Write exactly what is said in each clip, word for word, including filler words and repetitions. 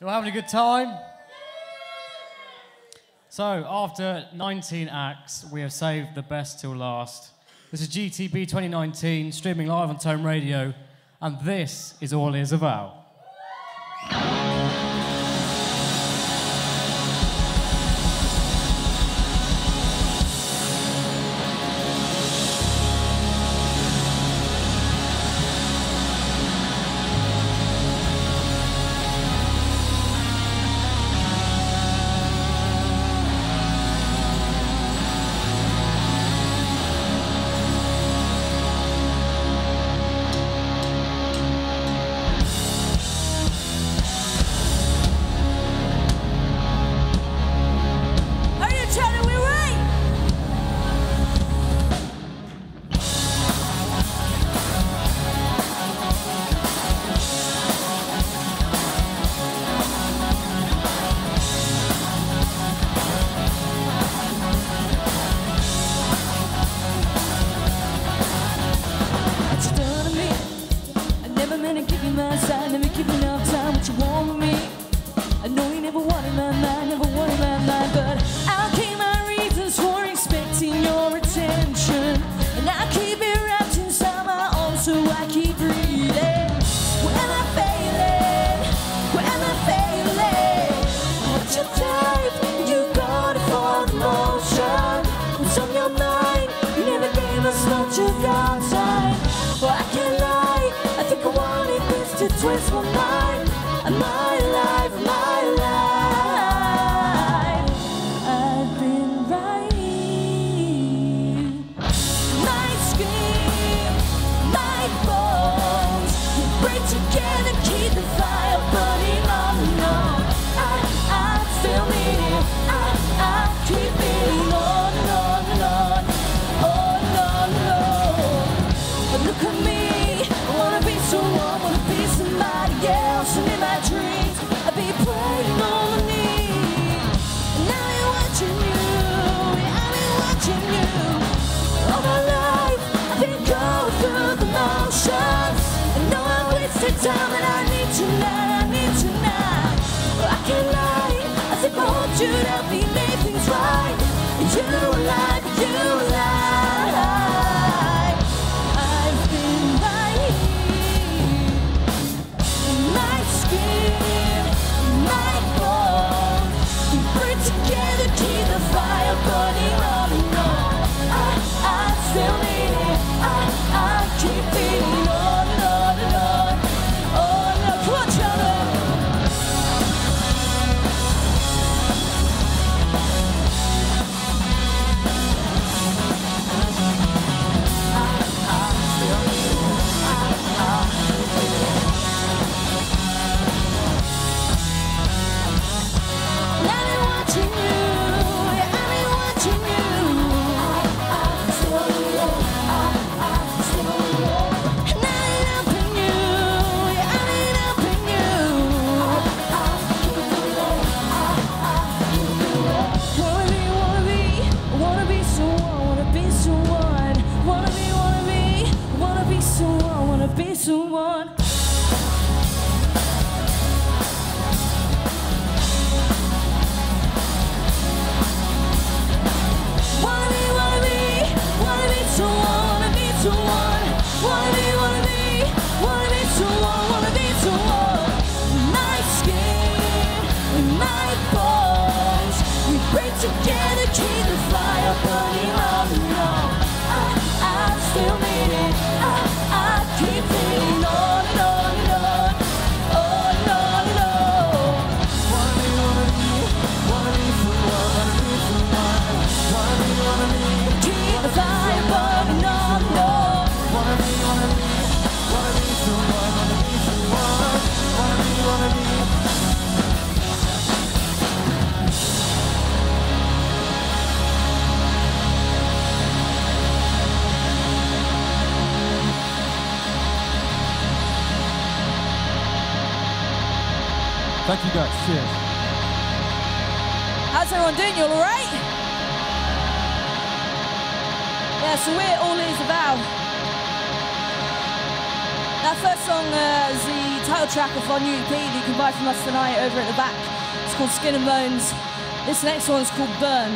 You all having a good time? So, after nineteen acts, we have saved the best till last. This is G T B twenty nineteen, streaming live on Tone Radio, and this is All Is About. Twist my mind, and my life, my life. I've been right. My skin, my bones, we break together, keep the fire burning on and on. I, I still need it. I, I keep it on and on and on, on and on. But look at me, I wanna be someone, wanna be somebody else, and in my dreams I'd be praying on my knees. And now I'm watching you, yeah, I've been watching you. All my life I've been going through the motions. I know I wasted time, and I need to now, I need to now. I can't lie, I think I want you to help me make things right. You alive, you alive. I've been right. My skin, my bones, we break together, keep the fire burning on and on. I, I still need it. I, I keep beating on and on and on. Oh no, come on, children. I, I still need it. I, I keep beating. I've been watching you, yeah, I've been watching you. I, I still need it, I, I still need it. And I've been helping you, yeah, I've been helping you. I, I keep it, I, I keep it. Wanna be, wanna be, wanna be someone, wanna be someone. Wanna be, wanna be, wanna be someone, wanna be someone. Wanna be, wanna be, wanna be someone, wanna be someone. Wanna be, wanna be, wanna be someone, wanna be someone. My skin, my bones, we break together, keep the fire burning on and on. I, I still need it. I, I keep beating on and on and on, on and on and on. Wanna be, wanna be, wanna be someone, wanna be someone. Wanna be, wanna be, keep the fire burning on and on. Wanna be, wanna be, wanna be someone, wanna be someone. Wanna be, wanna be. Thank you guys, cheers. How's everyone doing? You all alright? Yeah, so we're All Is About. That first song uh, is the title track off our new E P that you can buy from us tonight over at the back. It's called Skin and Bones. This next one's called Burn.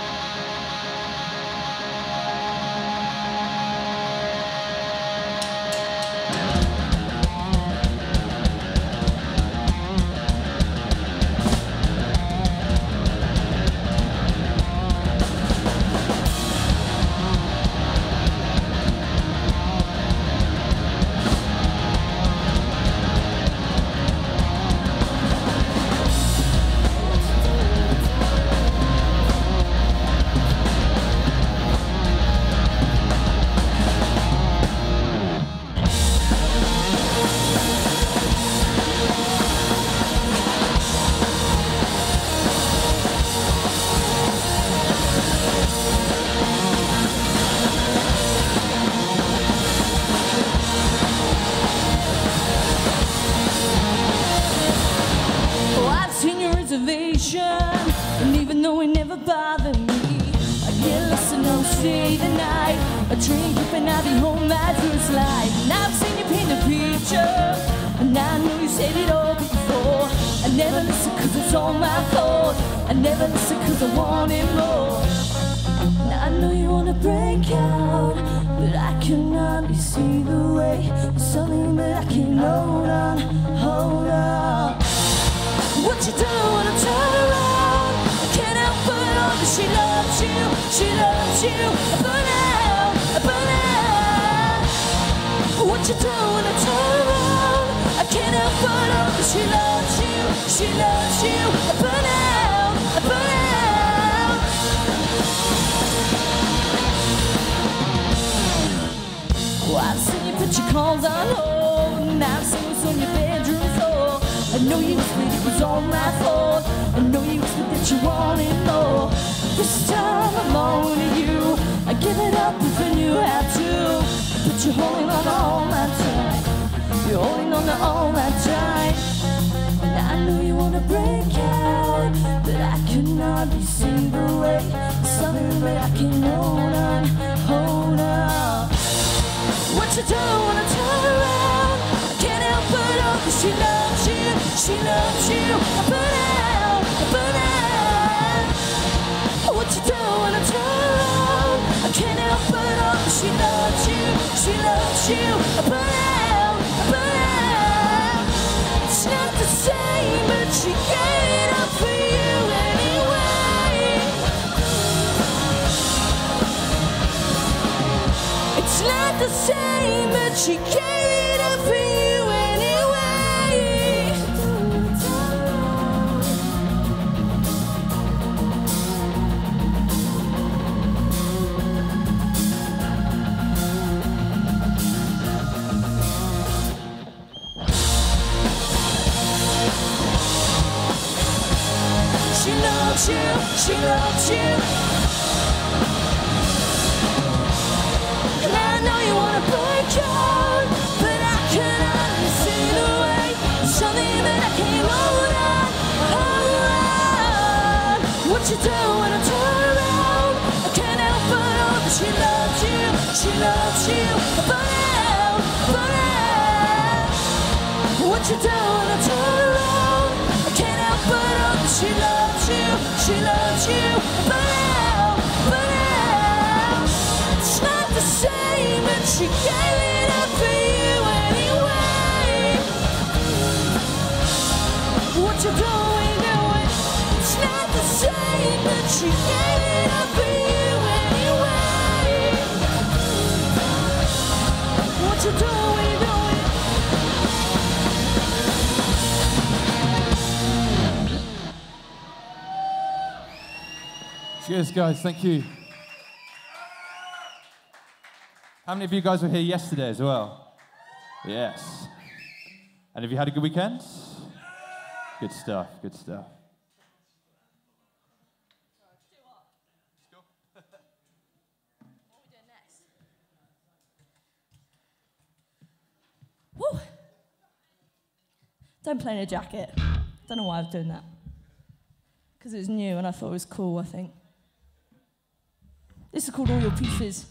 And even though it never bothered me, I get lost and don't stay the night. I drink up and I be home my first light. And I've seen you paint a picture, and I know you said it all before. I never listen cause it's all my fault. I never listen cause I wanted more. Now I know you wanna break out, but I can hardly see the way. There's something that I can hold on, hold on. What you do when I turn around? I can't help but know that she loves you, she loves you. I burn out, I burn out. What you do when I turn around? I can't help but know that she loves you, she loves you. I burn out, I burn out. Oh, I've seen you put your calls on hold, and I've seen what's on your bedroom floor. I know you whispered it was all my fault. I know you whispered that you wanted more. This time I'm owning you. I give it up if I knew how to. But you're holding on to all my time. You're holding on to all my time. And I know you wanna break out, but I can hardly see the way. Something that I can hold on, hold on. What you do when I turn around? I can't help but know that she loves you, she loves you. I burn out, I burn out. What you do when I turn around? I can't help but know that she loves you, she loves you. I burn out, I burn out. It's not the same, but she gave it up for you anyway. It's not the same, but she gave it up for you anyway. She loves you, she loves you. And I know you wanna break out, but I can hardly see the way. Something that I can't hold on, hold on. What you do when I turn around? I can't help but know that she loves you, she loves you. I burn out, burn out. What you do when I turn around? I can't help but know that she loves you, she loves you. I burn out, burn out. It's not the same, but she gave it up for you anyway. What you doing, doing? It's not the same, but she gave it up for you anyway. What you doing, doing? Cheers, guys. Thank you. How many of you guys were here yesterday as well? Yes. And have you had a good weekend? Good stuff, good stuff. Woo. Don't play in a jacket. Don't know why I was doing that. Because it was new and I thought it was cool, I think. This is called All Your Pieces.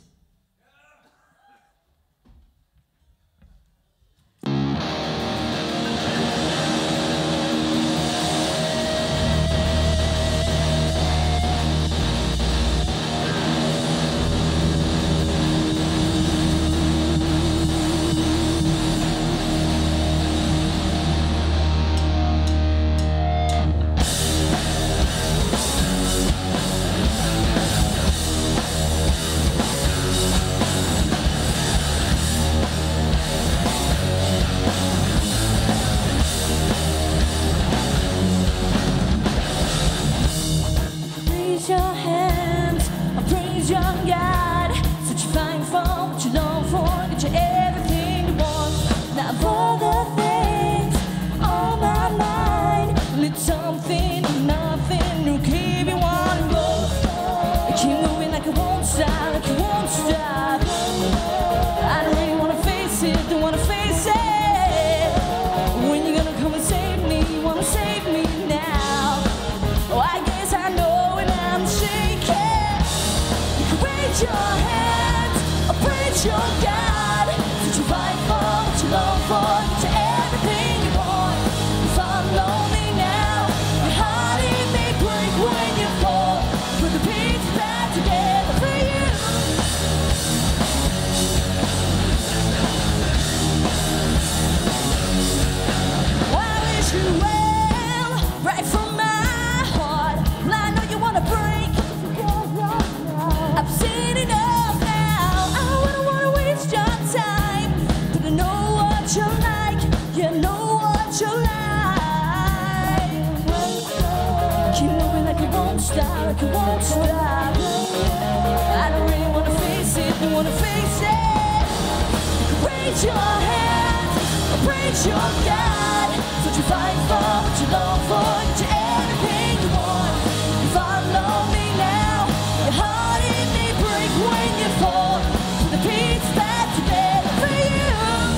stop, like it won't stop. I don't really wanna face it, don't wanna face it. Raise your hands, praise your God. So you fight for what you long for, get you everything you want. You follow me now, your heart it may break when you fall. To the peace that's better for you.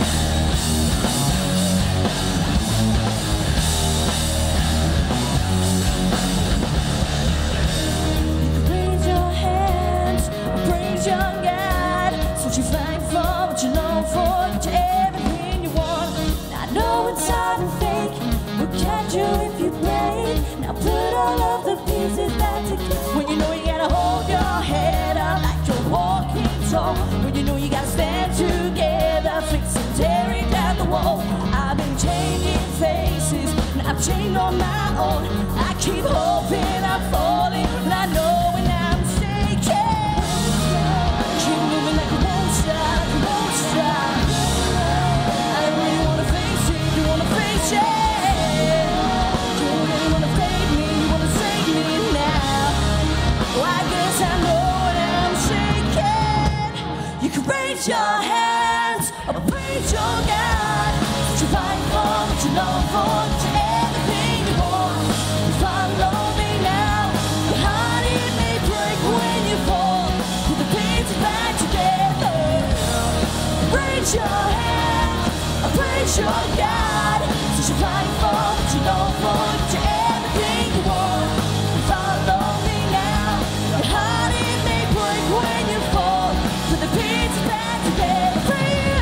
Raise your hands, praise your God. So you fight for what you long for, get you everything you want. I know it's hard and fake, but catch you if you break. Now put all of the pieces back together. When you know you gotta hold your head up like you're walking tall. When you know you gotta stand together, fixing, tearing down the wall. I've been changing faces, and I've changed on my own. I keep hoping I'm falling, and I know when I'm shaking. Keep moving like it won't stop, it won't stop. I don't really wanna face it, you wanna face it. You don't really wanna fade me, you wanna save me now. Well, I guess I know when I'm shaking. You can raise your hands or praise your God. You fight for what you long for, get you everything you want. You follow me now. Your heart it may break when you fall. Put the pieces back together. Raise your hands or praise your God. So you fight for what you long for, get you everything you want. You follow me now. Your heart it may break when you fall. Put the pieces back together for you.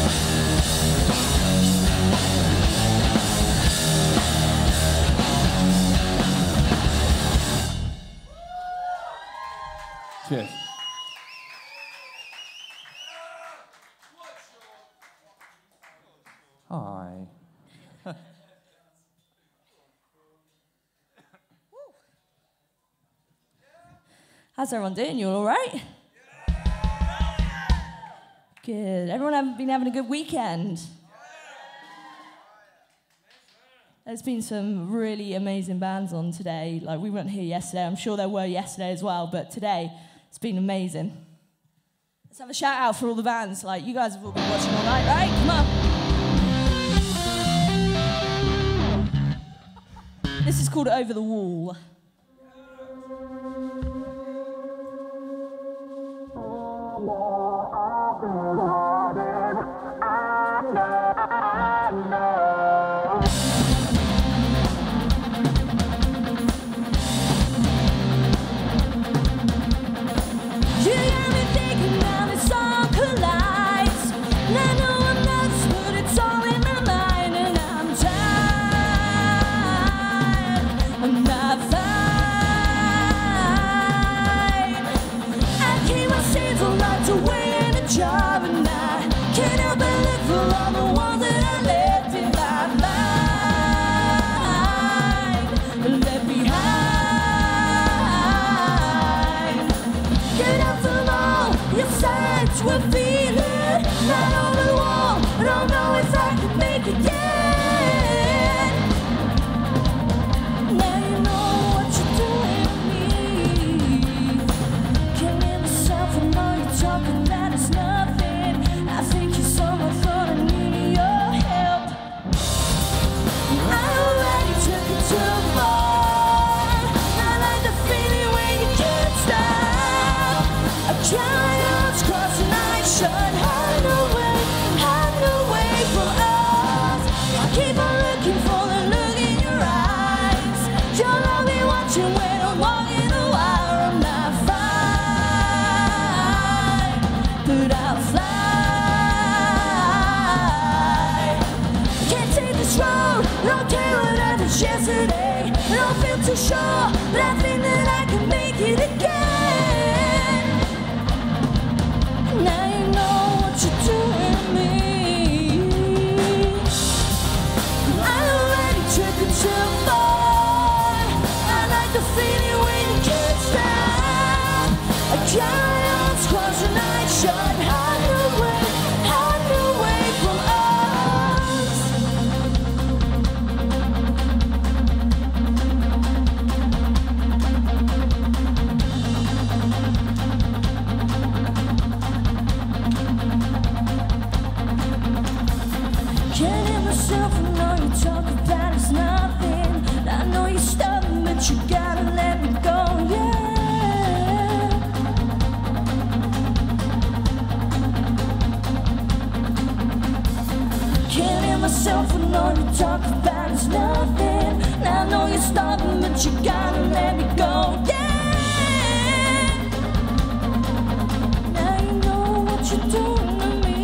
Cheers. Hi. How's everyone doing? You all right? Good. Everyone have been having a good weekend? There's been some really amazing bands on today. Like, we weren't here yesterday. I'm sure there were yesterday as well, but today it's been amazing. Let's have a shout out for all the bands. Like, you guys have all been watching all night, right? Come on. This is called Over the Wall. We're feeling right on the wall. I don't know if I can make it yet. Now you know what you're doing to me. Can't hear myself and all you're talking that is nothing. I think you're someone thought I needed your help. I already took it too far. I like the feeling when you can't stop. I'm trying. Shut hide away, hide away from us. I keep on looking for the look in your eyes. You'll all be watching when I'm walking the wire. I'm not fine, but I'll fly. Can't take this road, don't care what happened yesterday. I don't feel too sure, but I think that I can make it again. Now you know what you're doing to me. I already took it too far. I like the feeling when you can't stop. A giant's cross the night shut. Hide away, hide away from us. And I know you're stubborn, but you gotta let me go. Yeah. Now you know what you're doing to me.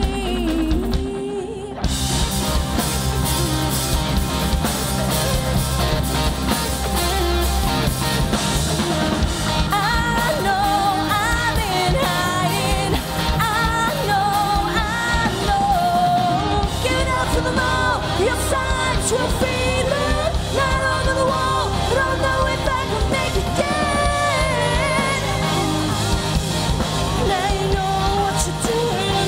I know I've been hiding. I know, I know. Give it up to the mall. Your signs will feel it. Not under the wall, but I know if I can make it again. Now you know what you're doing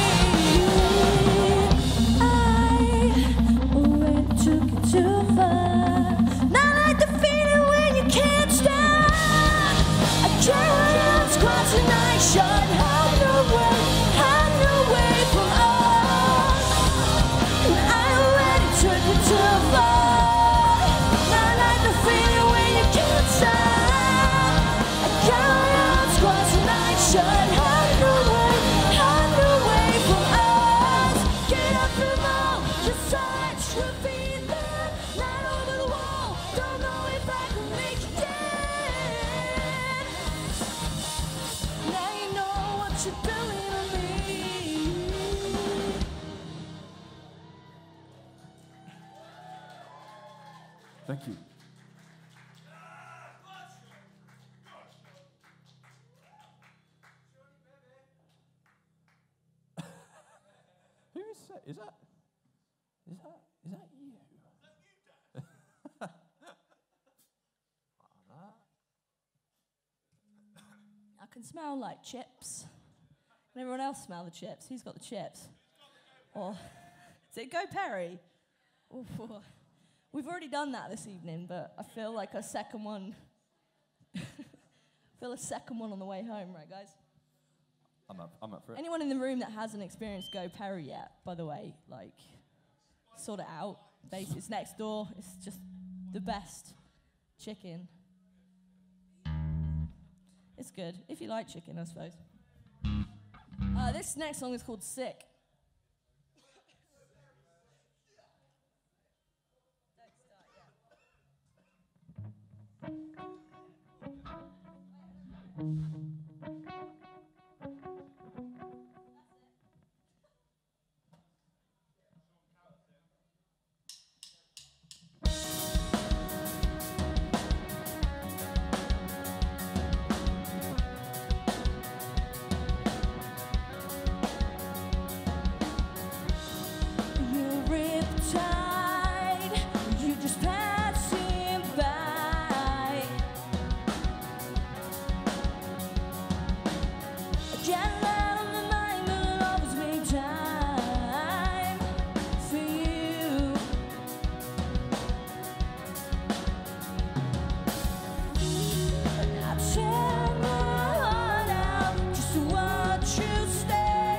to me. I already took it too far. Not like the feeling when you can't stop. I can't cross the night shot. Have no way, have no way from us. And I already took it too far. Not like the feeling when you can't stop. I can't cross the night shot. Have no way, have no way from us. Get up from all the sides, reveal it. Not over the wall. Don't know if I can make it again. Now you know what you're doing to me. Thank you. Who is that? Is that? Is that? Is that you? I can smell like chips. Can everyone else smell the chips? Who's got the chips? Or is it Go Perry? Ooh. We've already done that this evening, but I feel like a second one. feel a second one on the way home, right, guys? I'm up. I'm up for it. Anyone in the room that hasn't experienced Go Perry yet, by the way, like, sort it out. Base, it's next door. It's just the best chicken. It's good if you like chicken, I suppose. Uh, this next song is called Sick. You're riptide, you're just passing by. I can't let on my mind, but I'll always make time for you. And I tear my heart out just to watch you stay.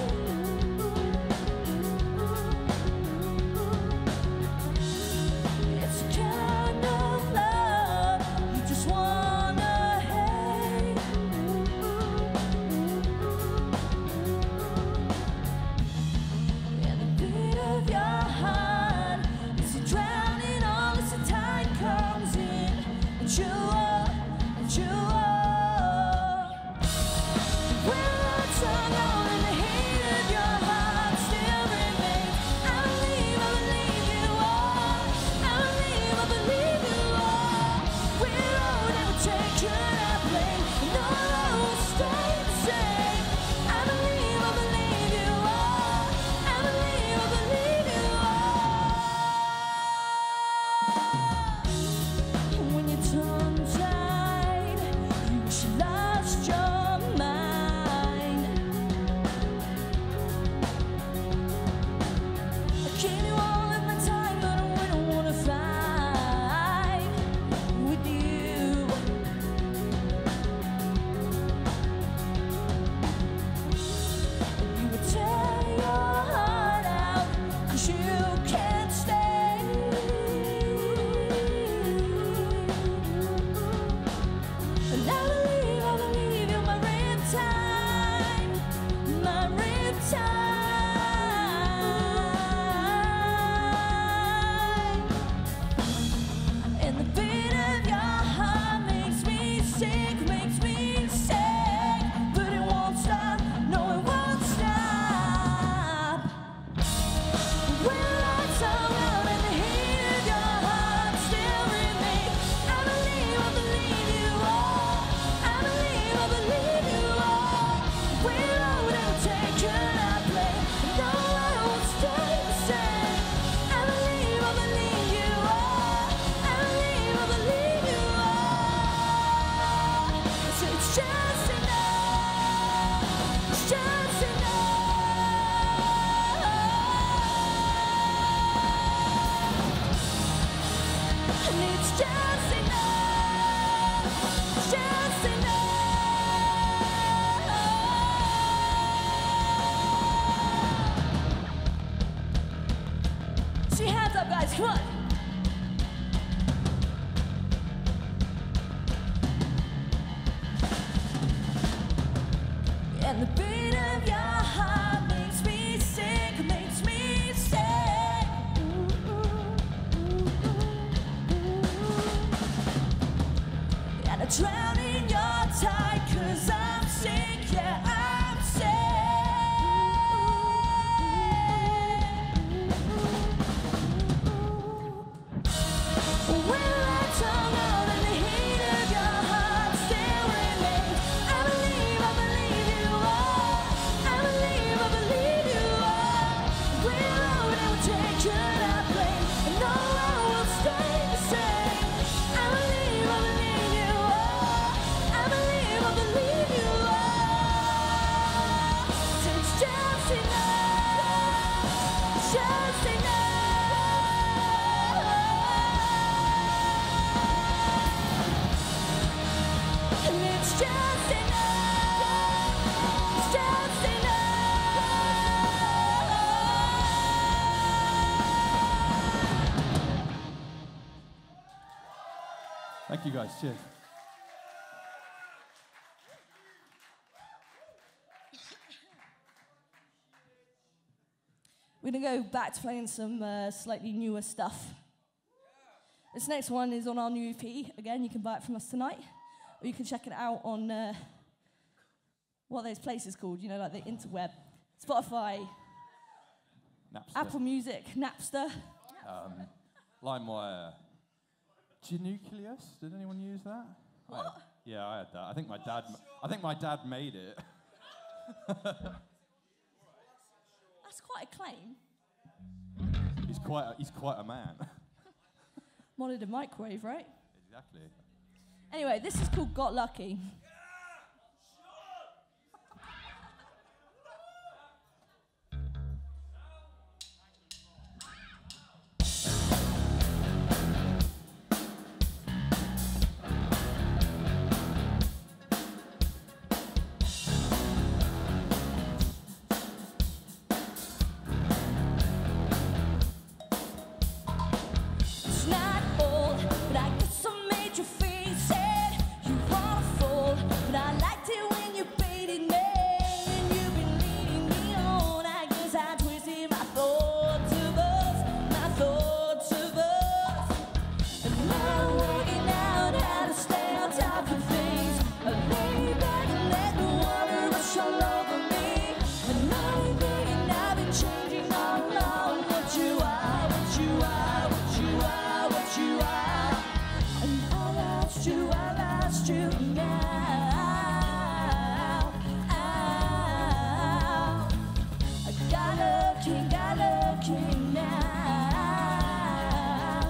It's a kind of love you just wanna hate. And the beat of your heart is drowning all as the tide comes in. And you are, and you are. When the tongue on and the heat of your heart still remains, I believe, I believe you are. I believe, I believe you are. We're all never taken our blame, and all will stay the same. I believe, I believe you are. I believe, I believe you are. When your tongue just enough, just enough. See, hands up, guys, come on. And the beat of your heart makes me sick, makes me sick. Ooh, ooh, ooh, ooh. And I drown in your tide, 'cause I'm sick, yeah, I'm sick. When I tongue out and the heat of your heart still remains, I believe, I believe you are. I believe, I believe you are. We're road and we'll take you that plane, and no one will stay the same. I believe, I believe you are. I believe, I believe you are. So it's just enough, just enough. And it's just enough, it's just enough. Thank you guys. Cheers. We're gonna go back to playing some uh, slightly newer stuff. This next one is on our new E P. Again, you can buy it from us tonight, or you can check it out on uh, what are those places called? You know, like the interweb, Spotify, Napster. Apple Music, Napster. Um, LimeWire. Genucleus? Did anyone use that? What? I, yeah, I had that. I think my dad. I think my dad made it. That's quite a claim. He's quite. A, he's quite a man. Monitored microwave, right? Exactly. Anyway, this is called Got Lucky. It's not old, but I guess I made you feel sad. You wanna fall, but I liked it when you baited me. And you've been leading me on. I guess I twisted my thoughts of us, my thoughts of us. And now I'm working out how to stay on top of things. I lay back and let the water rush all over me. And now I'm thinking I've been changing all along. What you are, what you are, what you are, what you are. And I lost you, I lost you now. Ow. I got lucky, got lucky now.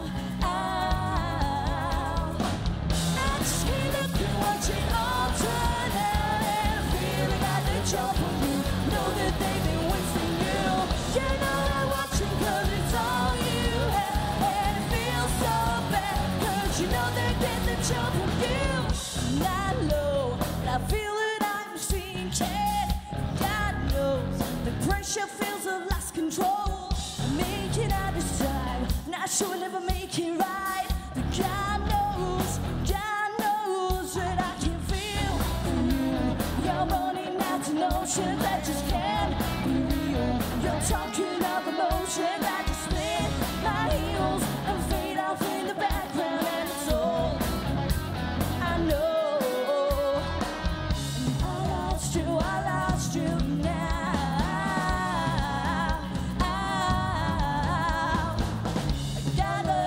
Ow. I just can't look and watch it all turn out. And I feel like they jump on you. Know that they've been wasting you. You know they're watching 'cause it's all you have. And it feels so bad 'cause you know they get the jump on you. Not low, but I feel that I'm sinking. God knows the pressure feels I've lost control. I'm making out this time, not sure I'll ever make it right. But God knows, God knows that I can feel you. You're running out to notions that just can't be real. You're talking of emotion that just spin my heels and fade off in the background, and it's all I know. I lost you, I lost you now. Ow. I got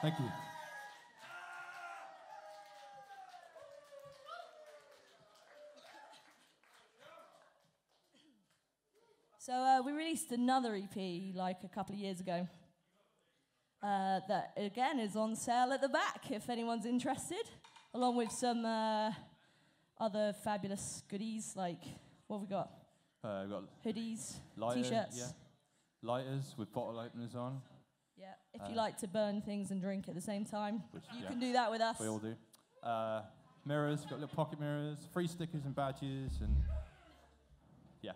Thank you. So uh, we released another E P like a couple of years ago. Uh, that again is on sale at the back if anyone's interested, along with some uh, other fabulous goodies like what have we got? Uh, we've got Hoodies, lighter, t-shirts. yeah. Lighters with bottle openers on. Yeah, if Uh, you like to burn things and drink at the same time, Which, you yeah, can do that with us. We all do. Uh, mirrors, got little pocket mirrors, free stickers and badges, and yeah.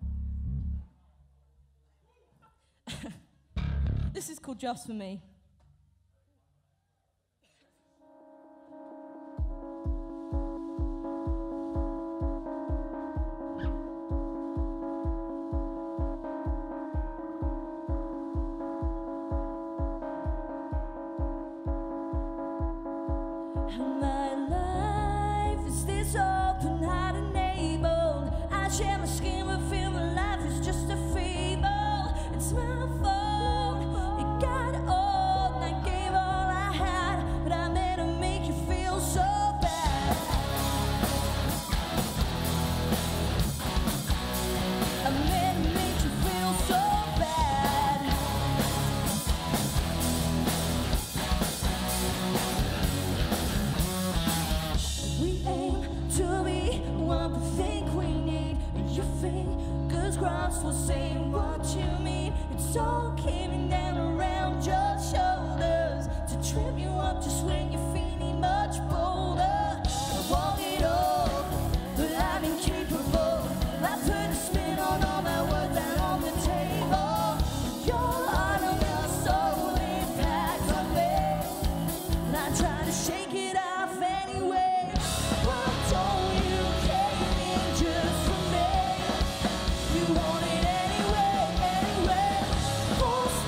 This is called Just For Me. My life is this open, not enabled. I share my skin, but feel my life is just a fable. It's my fault, it got old, and I gave all I had, but I meant to make you feel so bad. I meant to make you feel so bad. We aim to be what we think we need. Your fingers crossed for saying what you mean. It's all coming down around your shoulders to trip you up just when you're feeling much bolder. I want it all, but I'm incapable. I put a spin on all my words out on the table. Your heart and your soul impact on me, and I try to shake it off anyway. Why don't you came in just for me? You want it anyway, anyway. Full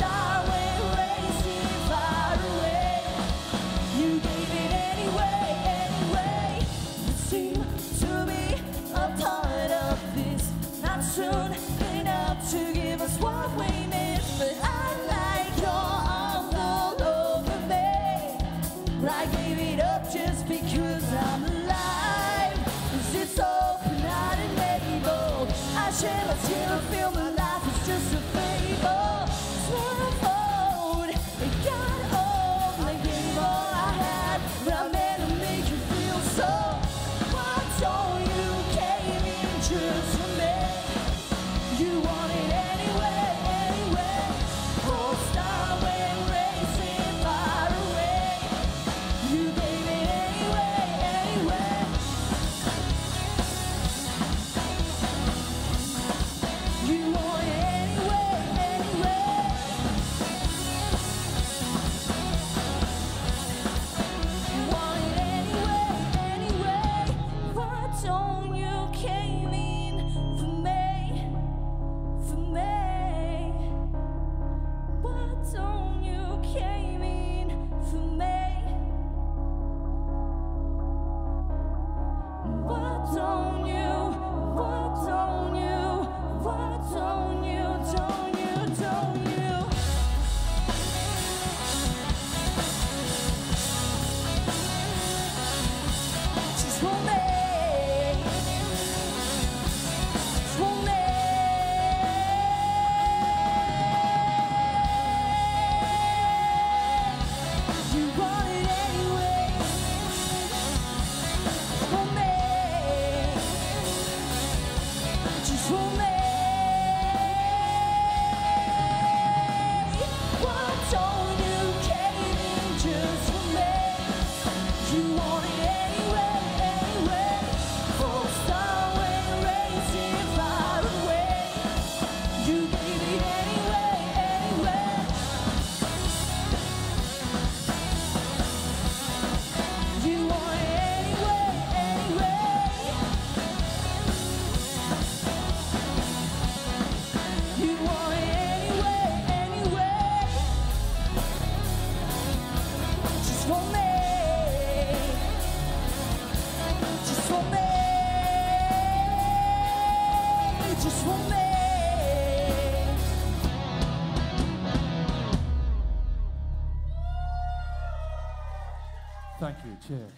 Thank you. Cheers.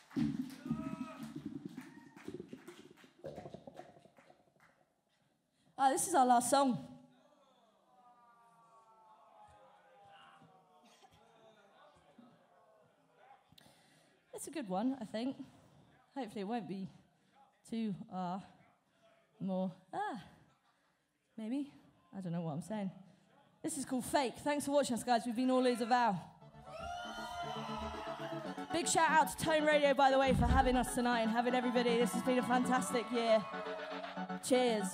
Ah, this is our last song. It's a good one, I think. Hopefully it won't be too uh, more, ah, maybe. I don't know what I'm saying. This is called Fake. Thanks for watching us, guys. We've been All Ears of Al. Big shout out to Tone Radio, by the way, for having us tonight and having everybody. This has been a fantastic year. Cheers.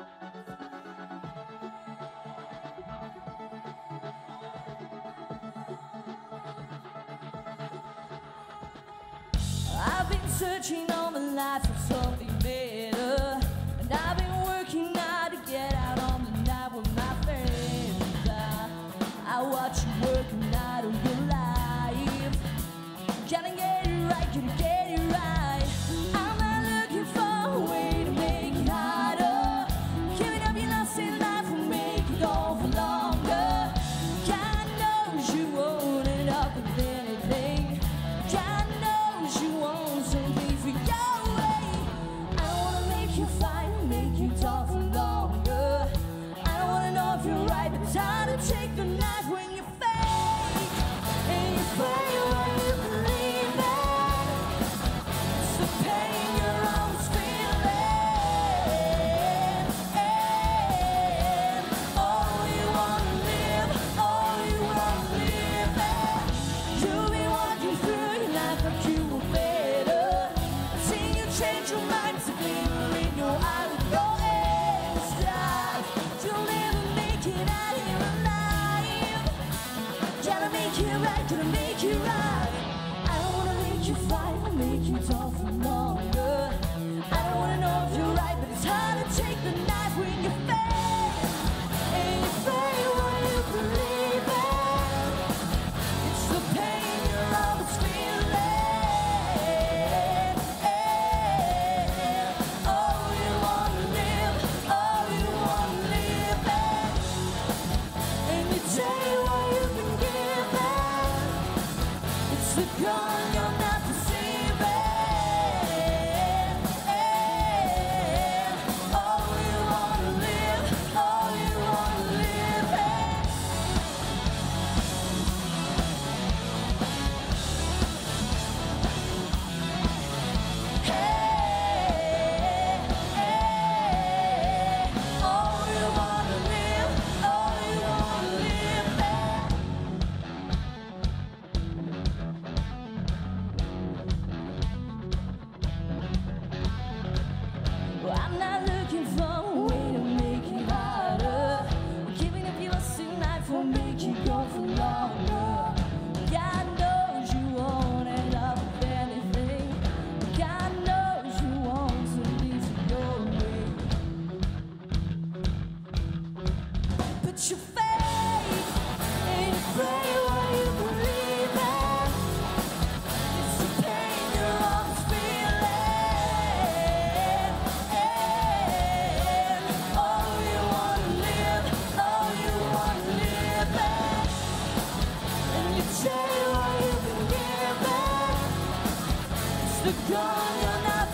I've been searching all my life for something better, and I've been working hard to get out on the night with my friends. I, I watch you working out of your life. Gotta get it right, gotta get it right. I'm not looking for a way to make it harder. Giving up your lost in life will make it go for longer. God knows you won't end up with anything. God knows you want something for your way. I don't wanna make you fight, make you talk for longer. I don't wanna know if you're right, but time to take the knife when you fake. And you fake what you believe in. It's the pain you're always feeling. And oh, you wanna live, oh, you wanna live it. You've been walking through your life like you were better. I've seen you change your mind to glimmer in your eye with your hands tied. You'll never make it out here alive. Gotta make it right, gotta make it right. I don't wanna make you fight, I'll make you talk for longer. I don't wanna know if you're right, but it's hard to take the knife when you fail. And you fail what you believe in. It's the pain you're always feeling. Oh, you wanna live, oh, you wanna live it. And you take what you can give it. It's the gun you're not deceiving. Oh, you wanna live, oh, you wanna live it. Hey, hey, oh, you wanna live, oh, you wanna live it. Well, I'm not looking for a way to make it harder. Giving up your tonight will make you go for longer. God knows you won't end up with anything. God knows you want to leave your way. But you fake and you pray what you believe in. It's the pain you're always feeling. Oh, you wanna live, oh, you wanna live it. And you say what you can give it. It's the gun you're not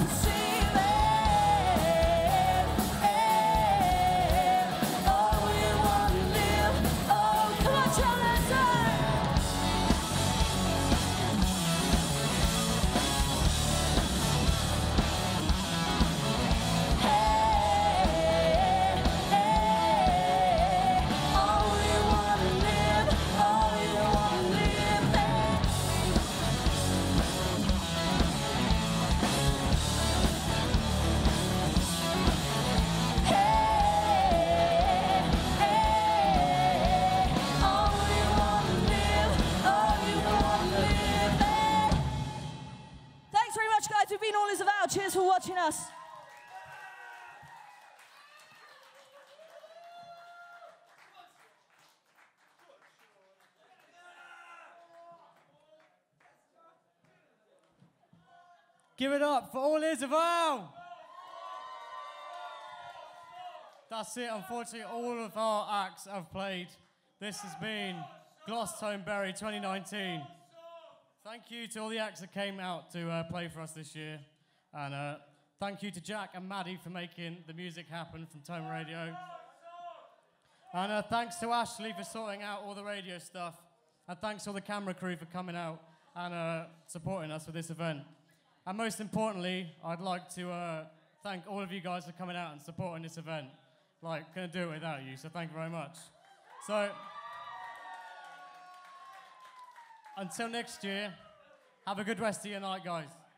perceiving. Oh, you wanna live, oh, come on, tell us. Hey, hey, oh, you wanna live, oh, you wanna live it. Hey, hey, oh, you wanna live, oh, you wanna live it. Thanks very much, guys. We've been All Is of Al. Cheers for watching us. Give it up for All Ears of Al! That's it. Unfortunately, all of our acts have played. This has been Glastonbury twenty nineteen. Thank you to all the acts that came out to uh, play for us this year. And uh, thank you to Jack and Maddie for making the music happen from Tone Radio. And uh, thanks to Ashley for sorting out all the radio stuff. And thanks to all the camera crew for coming out and uh, supporting us with this event. And most importantly, I'd like to uh, thank all of you guys for coming out and supporting this event. Like, couldn't do it without you, so thank you very much. So, until next year, have a good rest of your night, guys.